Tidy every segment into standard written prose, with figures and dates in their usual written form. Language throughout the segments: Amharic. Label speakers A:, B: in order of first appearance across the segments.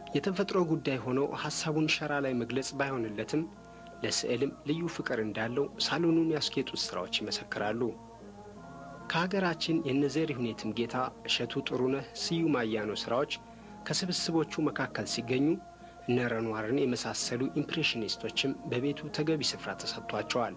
A: የተፈጥሮ ጉዳይ ሆኖ ሐሳቡን ሸራ ላይ መግለጽ ባይሆንለትም ለስዕልም ልዩ ፍቅር እንዳለው ሳሎኑን ያስጌጡት ስራዎች ይመሰክራሉ። ከሀገራችን የነዘሪሁን የትምጌታ እሸቱ ጥሩነህ ስዩም አያኖ ስራዎች ከስብስቦቹ መካከል ሲገኙ እነ ረኗርን የመሳሰሉ ኢምፕሬሽኒስቶችም በቤቱ ተገቢ ስፍራ ተሰጥቷቸዋል።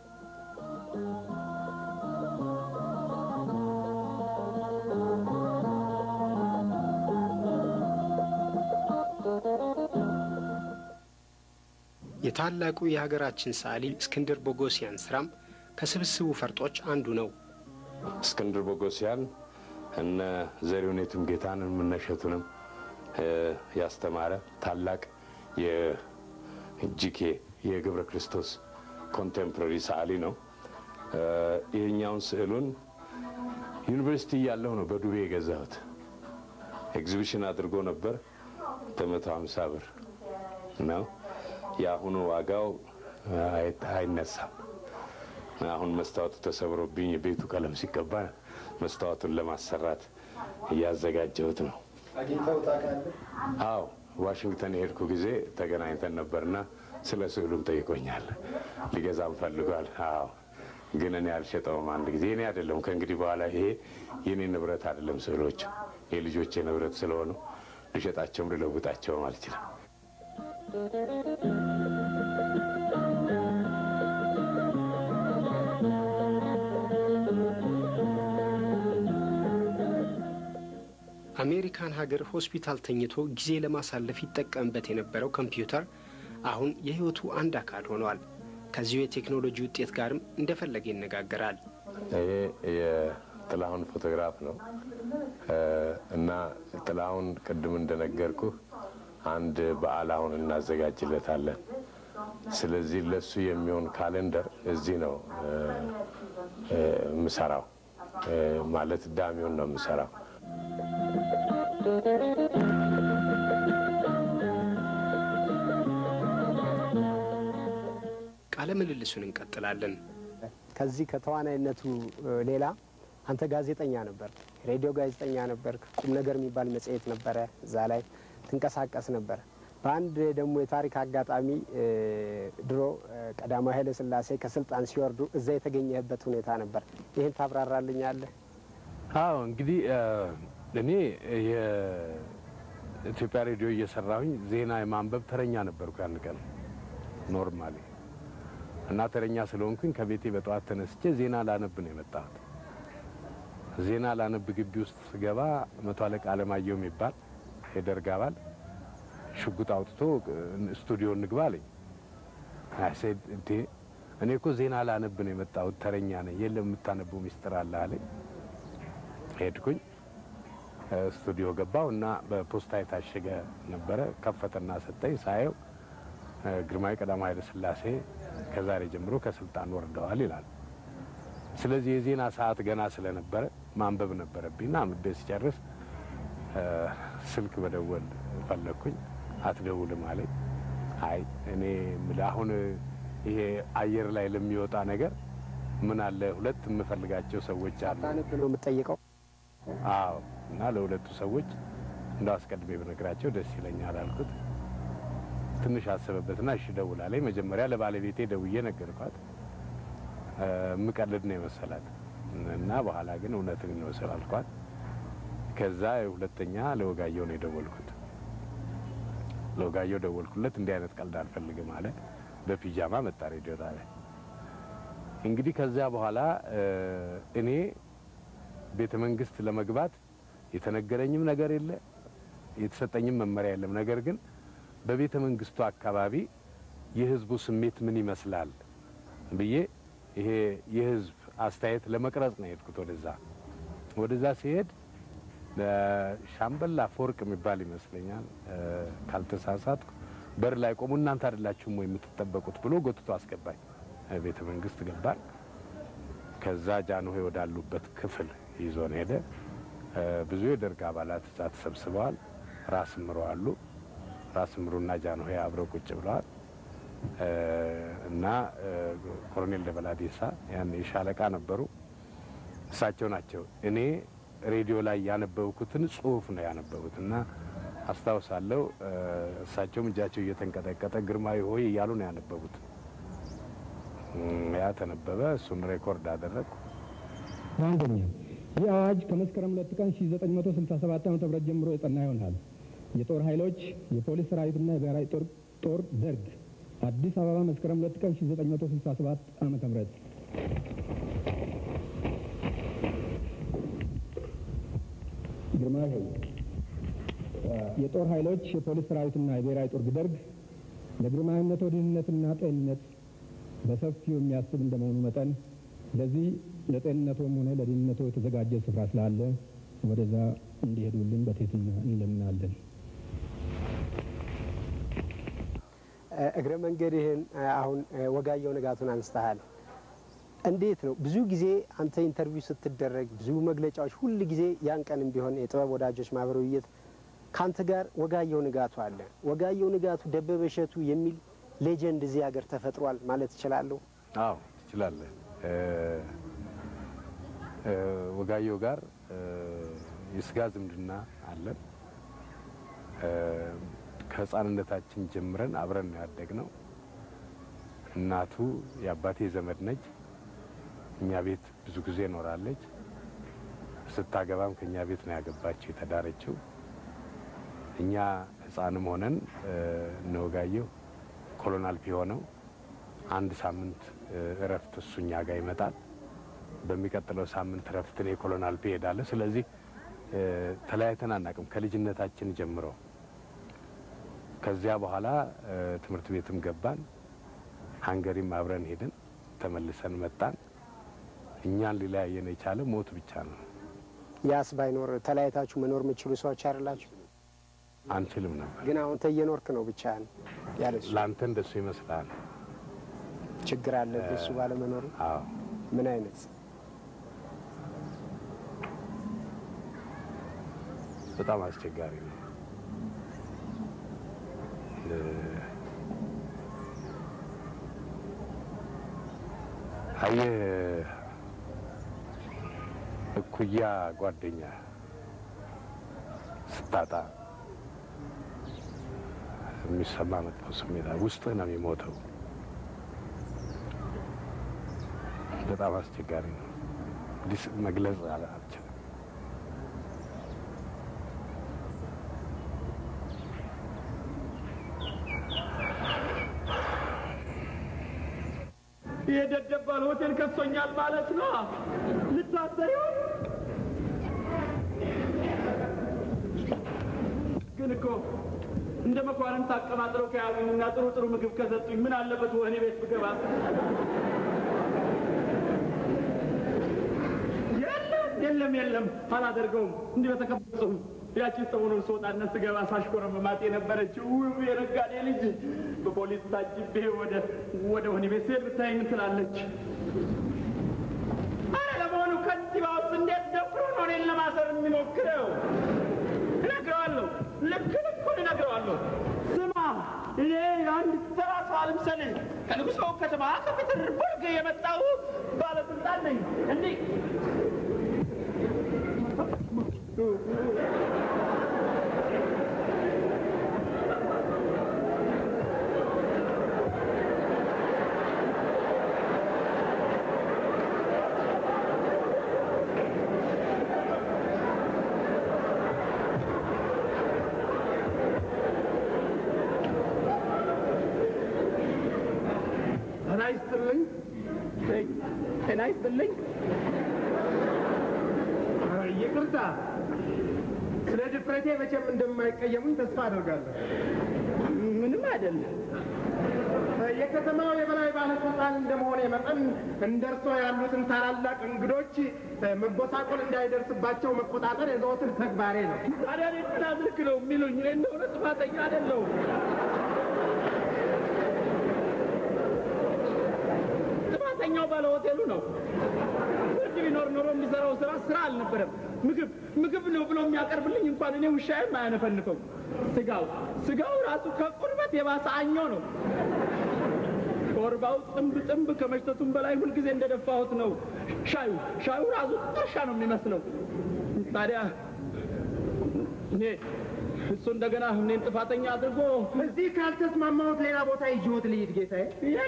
A: የታላቁ የሀገራችን ሰዓሊ እስክንድር ቦጎሲያን ስራም ከስብስቡ ፈርጦች አንዱ ነው።
B: እስክንድር ቦጎሲያን እነ ዘሪሁን የትምጌታን እነሸቱንም ያስተማረ ታላቅ የጂኬ የገብረ ክርስቶስ ኮንቴምፖራሪ ሰዓሊ ነው። ይሄኛውን ስዕሉን ዩኒቨርሲቲ ያለው ነው በዱቤ የገዛሁት። ኤግዚቢሽን አድርጎ ነበር 150 ብር ነው። ያሁኑ ዋጋው አይነሳም። አሁን መስታወቱ ተሰብሮብኝ ቤቱ ቀለም ሲቀባ መስታወቱን ለማሰራት ያዘጋጀሁት ነው።
C: አግኝተው ታውቃለህ?
B: አዎ ዋሽንግተን ሄድኩ ጊዜ ተገናኝተን ነበርና ስለ ስዕሉም ጠይቆኛል። ሊገዛም ፈልጓል። አዎ ግን እኔ አልሸጠውም። አንድ ጊዜ እኔ አይደለም ከእንግዲህ በኋላ ይሄ የኔ ንብረት አይደለም፣ ስዕሎች የልጆቼ ንብረት ስለሆኑ ልሸጣቸውም ልለውጣቸውም አልችልም።
A: አሜሪካን ሀገር ሆስፒታል ተኝቶ ጊዜ ለማሳለፍ ይጠቀምበት የነበረው ኮምፒውተር አሁን የህይወቱ አንድ አካል ሆኗል። ከዚሁ የቴክኖሎጂ ውጤት ጋርም እንደፈለገ ይነጋገራል።
B: ይሄ የጥላሁን ፎቶግራፍ ነው እና ጥላሁን ቅድም እንደነገርኩ አንድ በዓል አሁን እናዘጋጅለታለን። ስለዚህ ለሱ የሚሆን ካሌንደር እዚህ ነው ምሰራው፣ ማለት ዳሚውን ነው ምሰራው።
A: ቃለ ምልልሱን እንቀጥላለን።
C: ከዚህ ከተዋናይነቱ ሌላ አንተ ጋዜጠኛ ነበር፣ ሬዲዮ ጋዜጠኛ ነበር። ቁም ነገር የሚባል መጽሔት ነበረ፣ እዛ ላይ ትንቀሳቀስ ነበር። በአንድ ደግሞ የታሪክ አጋጣሚ ድሮ ቀዳማዊ ኃይለ ሥላሴ ከስልጣን ሲወርዱ እዛ የተገኘበት ሁኔታ ነበር። ይሄን ታብራራልኛለህ?
B: አዎ እንግዲህ እኔ የኢትዮጵያ ሬዲዮ እየሰራሁኝ ዜና የማንበብ ተረኛ ነበርኩ ያን ቀን ኖርማሊ። እና ተረኛ ስለሆንኩኝ ከቤቴ በጠዋት ተነስቼ ዜና ላነብ ነው የመጣሁት። ዜና ላነብ ግቢ ውስጥ ስገባ መቶ አለቃ አለማየሁ የሚባል የደርግ አባል ሽጉጥ አውጥቶ ስቱዲዮ እንግባ አለኝ። አሰድ እንዴ እኔ እኮ ዜና ላነብ ነው የመጣሁት ተረኛ ነኝ፣ የለም የምታነበው ሚስጥር አለ አለኝ። ሄድኩኝ ስቱዲዮ ገባው እና በፖስታ የታሸገ ነበረ። ከፈተና ሰጠኝ። ሳየው ግርማዊ ቀዳማዊ ኃይለ ሥላሴ ከዛሬ ጀምሮ ከስልጣን ወርደዋል ይላል። ስለዚህ የዜና ሰዓት ገና ስለነበረ ማንበብ ነበረብኝና አንብቤ ሲጨርስ ስልክ በደወል ፈለኩኝ። አትደውልም አለኝ። አይ እኔ አሁን ይሄ አየር ላይ ለሚወጣ ነገር ምን አለ ሁለት የምፈልጋቸው ሰዎች አሉ።
C: ታነብ ነው የምትጠይቀው?
B: አዎ እና ለሁለቱ ሰዎች እንደው አስቀድሜ ብነግራቸው ደስ ይለኛል አልኩት። ትንሽ አሰበበትና እሺ ደውል አለኝ። መጀመሪያ ለባለቤቴ ደውዬ ነገርኳት። ምቀልድ ነው የመሰላት እና በኋላ ግን እውነትን ነው ስላልኳት ከዛ ሁለተኛ ለወጋየሁ ነው የደወልኩት። ለወጋየሁ ደወልኩለት። እንዲህ አይነት ቀልድ አልፈልግም አለ። በፒጃማ መጣ ሬዲዮ ጣቢያ። እንግዲህ ከዛ በኋላ እኔ ቤተ መንግስት ለመግባት የተነገረኝም ነገር የለ፣ የተሰጠኝም መመሪያ የለም። ነገር ግን በቤተ መንግስቱ አካባቢ የህዝቡ ስሜት ምን ይመስላል ብዬ ይሄ የህዝብ አስተያየት ለመቅረጽ ነው የሄድኩት። ወደዛ ሲሄድ ሻምበል አፈወርቅ የሚባል ይመስለኛል ካልተሳሳትኩ በር ላይ ቆሙ። እናንተ አይደላችሁም ወይ የምትጠበቁት ብሎ ጎትቶ አስገባኝ። ቤተ መንግስት ገባን። ከዛ ጃንሆይ ወዳሉበት ክፍል ይዞን ሄደ። ብዙ የደርግ አባላት እዛ ተሰብስበዋል። ራስ ምሮ አሉ። ራስ ምሩና ጃንሆይ አብረው ቁጭ ብለዋል እና ኮሎኔል ደበላዴሳ ያን የሻለቃ ነበሩ። እሳቸው ናቸው እኔ ሬዲዮ ላይ ያነበብኩትን ጽሁፍ ነው ያነበቡትና አስታውሳለሁ እሳቸውም እጃቸው እየተንቀጠቀጠ ግርማዊ ሆይ እያሉ ነው ያነበቡት ያ ተነበበ እሱን ሬኮርድ አደረኩ
D: አንደኛ ይህ አዋጅ ከመስከረም 2 ቀን 1967 ዓ.ም ጀምሮ የጸና ይሆናል የጦር ኃይሎች የፖሊስ ሰራዊትና የብሔራዊ ጦር ደርግ አዲስ አበባ መስከረም 2 ቀን 1967 ዓ.ም ግርማዊ የጦር ኃይሎች የፖሊስ ሰራዊትና የብሔራዊ ጦር ደርግ ለግርማዊነቱ ደህንነትና ጤንነት በሰፊው የሚያስብ እንደመሆኑ መጠን ለዚህ ለጤንነቱም ሆነ ለደህንነቱ የተዘጋጀ ስፍራ ስላለ ወደዛ እንዲሄዱልን በትህትና እንለምናለን
C: እግረ መንገድህን አሁን ወጋየሁ ንጋቱን አንስተሃል እንዴት ነው ብዙ ጊዜ አንተ ኢንተርቪው ስትደረግ ብዙ መግለጫዎች ሁሉ ጊዜ ያን ቀንም ቢሆን የጥበብ ወዳጆች ማህበር ውይይት ካንተ ጋር ወጋየሁ ንጋቱ አለ ወጋየሁ ንጋቱ ደበበ እሸቱ የሚል ሌጀንድ እዚህ ሀገር ተፈጥሯል ማለት ይችላል
B: አዎ ይችላል ወጋየሁ ጋር የስጋ ዝምድና አለን ከህፃንነታችን ጀምረን አብረን ያደግነው እናቱ የአባቴ ዘመድ ነች እኛ ቤት ብዙ ጊዜ ኖራለች ስታገባም ከኛ ቤት ነው ያገባችው የተዳረችው እኛ ህፃንም ሆነን ነው ወጋየሁ ኮሎናል ፒሆነው አንድ ሳምንት እረፍት እሱኛ ጋር ይመጣል በሚቀጥለው ሳምንት እረፍት ነው ኮሎናል ፒ ሄዳለ ስለዚህ ተለያይተን አናውቅም ከልጅነታችን ጀምሮ ከዚያ በኋላ ትምህርት ቤትም ገባን ሃንገሪም አብረን ሄድን ተመልሰን መጣን እኛን ሊለያየን የቻለ ሞት ብቻ ነው
C: ያስ ባይኖር ተለያይታችሁ መኖር የምትችሉ ሰዎች አይደላችሁ
B: አንችልም ነበር
C: ግን አሁን ተየኖርክ ነው ብቻ ያለሱ
B: ላንተ እንደሱ ይመስላል
C: ችግር አለበት እሱ ባለ መኖር
B: አዎ
C: ምን አይነት
B: በጣም አስቸጋሪ ነው አየ እኩያ ጓደኛ ስታጣ የሚሰማ መጥፎ ስሜት ውስጥ ነው የሚሞተው በጣም አስቸጋሪ ነው መግለጽ አልችልም
E: የደደባል ሆቴል ከሶኛል ማለት ነው ልታሰሪው ግን እኮ እንደ መኳረን ታቀማጥረው ከያሉኝና ጥሩ ምግብ ከሰጡኝ ምን አለበት ወህኒ ቤት ብገባ የለም አላደርገውም እንዲህ በተከበጹም ያቺ ሰሞኑን ስወጣነት ስገባ ሳሽኮረም ማጤ ነበረችው የነጋዴ ልጅ በፖሊስ ታጅቤ ወደ ወህኒ ቤት ስሄድ ብታይ ምን ትላለች አረ ለመሆኑ ከንቲባውስ እንዴት ደፍሮ ነው እኔን ለማሰር የሚሞክረው እነግረዋለሁ ልኩን እነግረዋለሁ ስማ እኔ አንድ ተራ ሰው አልምሰልህ ከንጉሥ ከተማ ከፔተርቡርግ የመጣሁ ባለስልጣን ነኝ እንዲህ ናይስልኝ ይቅርታ ስለ ድፍረቴ መቼም እንደማይቀየሙኝ ተስፋ አደርጋለሁ ምንም አይደለም የከተማው የበላይ ባለስልጣን እንደመሆነ መጠን እንደርሶ ያሉትን ታላላቅ እንግዶች መጎሳቆል እንዳይደርስባቸው መቆጣጠር የዘወትር ተግባሬ ነው ታዲያ ምን አድርግ ነው የሚሉኝ እኔ እንደሆነ ጥፋተኛ አይደለሁም ጥፋተኛው ባለ ሆቴሉ ነው ፍርድ ቢኖር ኖሮ የሚሰራው ስራ አልነበረም ምግብ ነው ብሎ የሚያቀርብልኝ እንኳን እኔ ውሻዬም አያነፈንፈው ስጋው ራሱ ከቁርበት የባሰ አኞ ነው ኮርባው ጥምብ ከመሽተቱም በላይ ሁልጊዜ እንደደፋሁት ነው ሻዩ ራሱ ጥርሻ ነው የሚመስለው ታዲያ እሱ እንደገና እኔን ጥፋተኛ አድርጎ እዚህ ካልተስማማሁት ሌላ ቦታ ይጆት ልሂድ ጌታዬ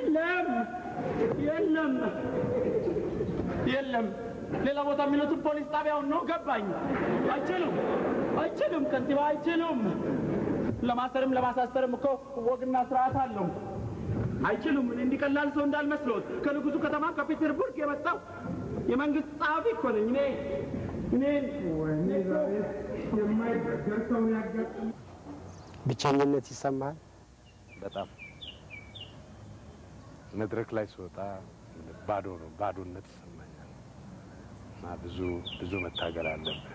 E: የለም ሌላ ቦታ የሚሉት ፖሊስ ጣቢያውን ነው ገባኝ አይችሉም ከንቲባ አይችሉም ለማሰርም ለማሳሰርም እኮ ወግና ስርዓት አለው አይችሉም እኔ እንዲቀላል ሰው እንዳልመስሎት ከንጉሱ ከተማ ከፒተርቡርግ የመጣው የመንግስት ጸሐፊ እኮ ነኝ እኔ የማይበገር ሰው ያጋጥም
C: ብቸኝነት ይሰማል
B: በጣም መድረክ ላይ ስወጣ ባዶነት ይሰማኛል እና ብዙ መታገል አለብህ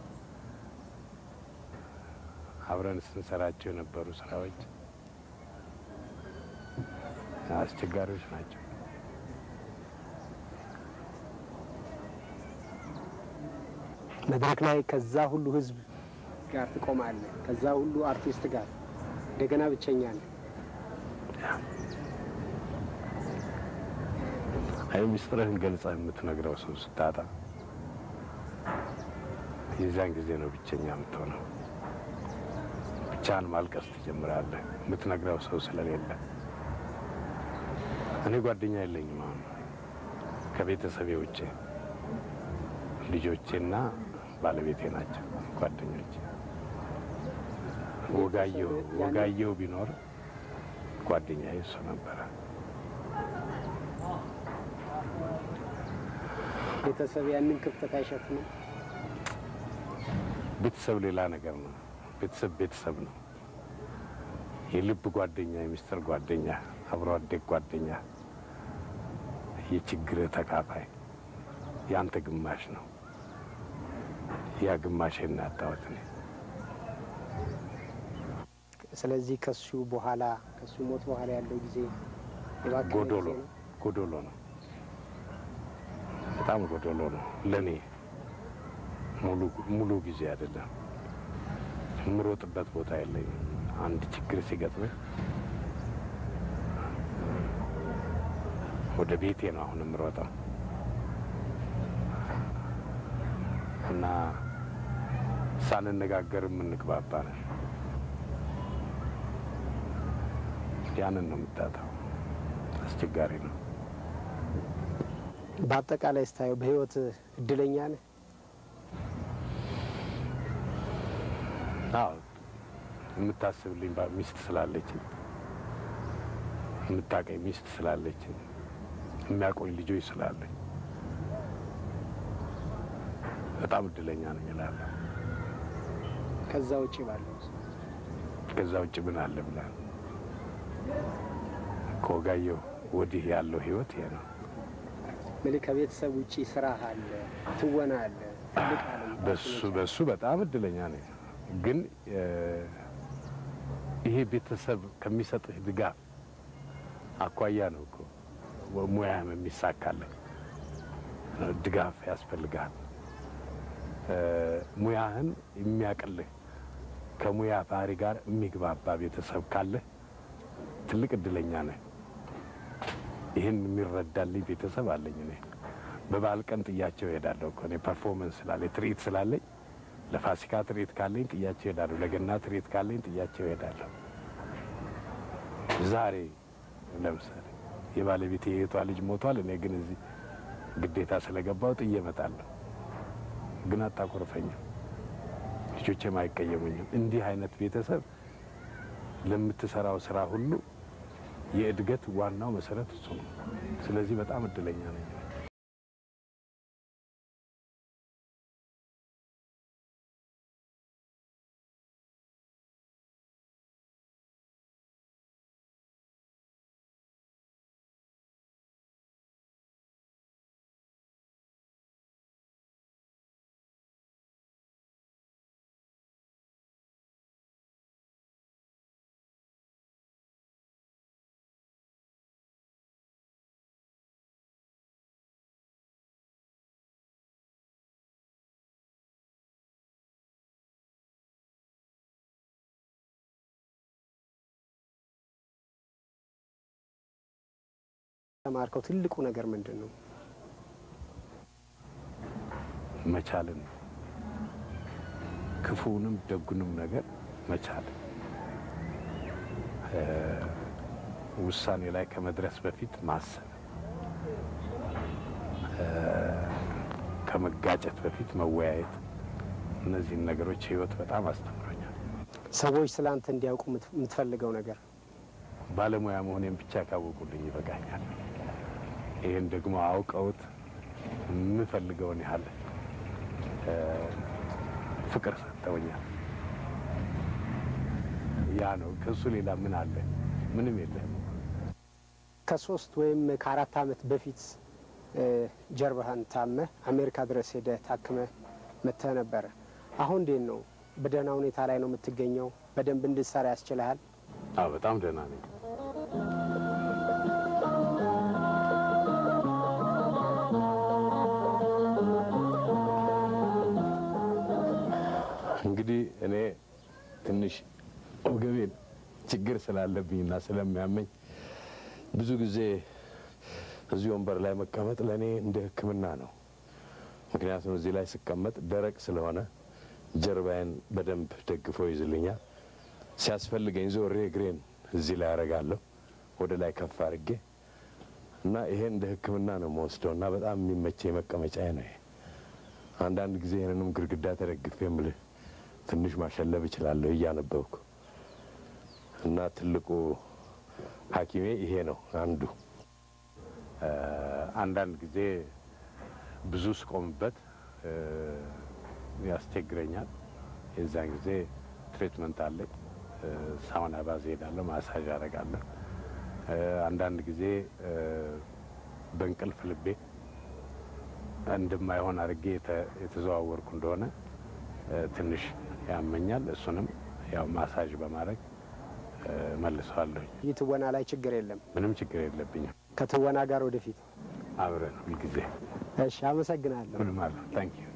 B: አብረን ስንሰራቸው የነበሩ ስራዎች አስቸጋሪዎች ናቸው
C: መድረክ ላይ ከዛ ሁሉ ህዝብ ጋር ትቆማለህ ከዛ ሁሉ አርቲስት ጋር እንደገና ብቸኛ ነህ
B: አይ ሚስጥርህን ገልጸህ የምትነግረው ሰው ስታጣ የዛን ጊዜ ነው ብቸኛ የምትሆነው ብቻህን ማልቀስ ትጀምራለህ የምትነግረው ሰው ስለሌለ እኔ ጓደኛ የለኝም አሁን ከቤተሰቤ ውጪ ልጆቼና ባለቤቴ ናቸው ጓደኞቼ ወጋየው ቢኖር ጓደኛዬ እሱ ነበር
C: ቤተሰብ ያንን ክፍተት አይሸፍንም
B: ቤተሰብ ሌላ ነገር ነው ቤተሰብ ነው የልብ ጓደኛ የሚስጥር ጓደኛ አብሮ አደግ ጓደኛ የችግር ተካፋይ ያንተ ግማሽ ነው ያ ግማሽ እናጣውት ነው
C: ስለዚህ ከሱ ሞት በኋላ ያለው ጊዜ
B: ጎዶሎ ነው በጣም ጎዶሎ ነው ለኔ ሙሉ ጊዜ አይደለም ምሮጥበት ቦታ የለኝም አንድ ችግር ሲገጥመኝ ወደ ቤቴ ነው አሁን ምሮጣው እና ሳንነጋገር እንግባባን ያንን ነው የምታጣው አስቸጋሪ ነው
C: በአጠቃላይ ስታየው በህይወት እድለኛ ነህ
B: አዎ የምታስብልኝ ሚስት ስላለች የምታቀኝ ሚስት ስላለች የሚያቆይ ልጆች ስላለኝ በጣም እድለኛ ነኝ እላለሁ
C: ከዛ ውጪ ምን አለ ብላ ከወጋየሁ ወዲህ ያለው ህይወት ይሄ ነው ከቤተሰብ ውጪ ስራ አለ ትወና አለ
B: በሱ በጣም እድለኛ ነኝ ግን ይሄ ቤተሰብ ከሚሰጥህ ድጋፍ አኳያ ነው እኮ ሙያህም የሚሳካልህ ድጋፍ ያስፈልጋል ሙያህን የሚያቀልህ ከሙያ ባህሪ ጋር የሚግባባ ቤተሰብ ካለ ትልቅ እድለኛ ነህ ይሄን የሚረዳልኝ ቤተሰብ አለኝ እኔ በባል ቀን ጥያቸው እሄዳለሁ እኮ እኔ ፐርፎርማንስ ስላለኝ ትርኢት ስላለኝ ለፋሲካ ትርኢት ካለኝ ጥያቸው እሄዳለሁ ለገና ትርኢት ካለኝ ጥያቸው እሄዳለሁ ዛሬ ለምሳሌ የባለቤቴ የቷ ልጅ ሞቷል እኔ ግን እዚህ ግዴታ ስለገባው ጥዬ እመጣለሁ ግን አታቆርፈኝም ልጆቼም አይቀየሙኝም እንዲህ አይነት ቤተሰብ ለምትሰራው ስራ ሁሉ የእድገት ዋናው መሰረት እሱ ነው ስለዚህ በጣም እድለኛ ነኝ
C: ተማርከው ትልቁ ነገር ምንድነው
B: መቻልን ክፉንም ደጉንም ነገር መቻል ውሳኔ ላይ ከመድረስ በፊት ማሰብ ከመጋጨት በፊት መወያየት እነዚህ ነገሮች ህይወት በጣም አስተምሮኛል
C: ሰዎች ስላንተ እንዲያውቁ የምትፈልገው ነገር
B: ባለሙያ መሆኔን ብቻ ካወቁልኝ ይበቃኛል ይሄን ደግሞ አውቀውት የምፈልገውን ያህል ፍቅር ሰጥተውኛል ያ ነው ከሱ ሌላ ምን አለ ምንም የለም
C: ከ3 ወይም ከ4 አመት በፊት ጀርባህን ታመህ አሜሪካ ድረስ ሄደህ ታክመህ መጥተህ ነበር አሁን እንዴት ነው በደህና ሁኔታ ላይ ነው የምትገኘው በደንብ እንድትሰራ ያስችልሃል
B: አዎ በጣም ደህና ነኝ እንግዲህ እኔ ትንሽ ወገቤን ችግር ስላለብኝና ስለሚያመኝ ብዙ ጊዜ እዚህ ወንበር ላይ መቀመጥ ለኔ እንደ ህክምና ነው ምክንያቱም እዚህ ላይ ስቀመጥ ደረቅ ስለሆነ ጀርባዬን በደንብ ደግፎ ይዝልኛል ሲያስፈልገኝ ዞሬ እግሬን እዚህ ላይ አረጋለሁ ወደ ላይ ከፍ አድርጌ እና ይሄ እንደ ህክምና ነው የምወስደውና በጣም የሚመቸኝ መቀመጫዬ ነው አንዳንድ ጊዜ ይሄንንም ግድግዳ ተደግፌ ምልህ ትንሽ ማሸለብ እችላለሁ እያነበብኩ እና ትልቁ ሐኪሜ ይሄ ነው አንዱ አንዳንድ ጊዜ ብዙ ስቆምበት ያስቸግረኛል የዛን ጊዜ ትሪትመንት አለ ሳውና ባዝ ሄዳለሁ ማሳጅ አደርጋለሁ አንዳንድ ጊዜ በእንቅልፍ ልቤ እንደማይሆን አድርጌ የተዘዋወርኩ እንደሆነ ትንሽ ያመኛል እሱንም ያው ማሳጅ በማድረግ መልሰዋለሁ
C: ይትወና ላይ ችግር የለም
B: ምንም ችግር የለብኝም
C: ከትወና ጋር ወደፊት
B: አብረን ሁልጊዜ
C: እሺ አመሰግናለሁ
B: ምንም አለ ታንክ ዩ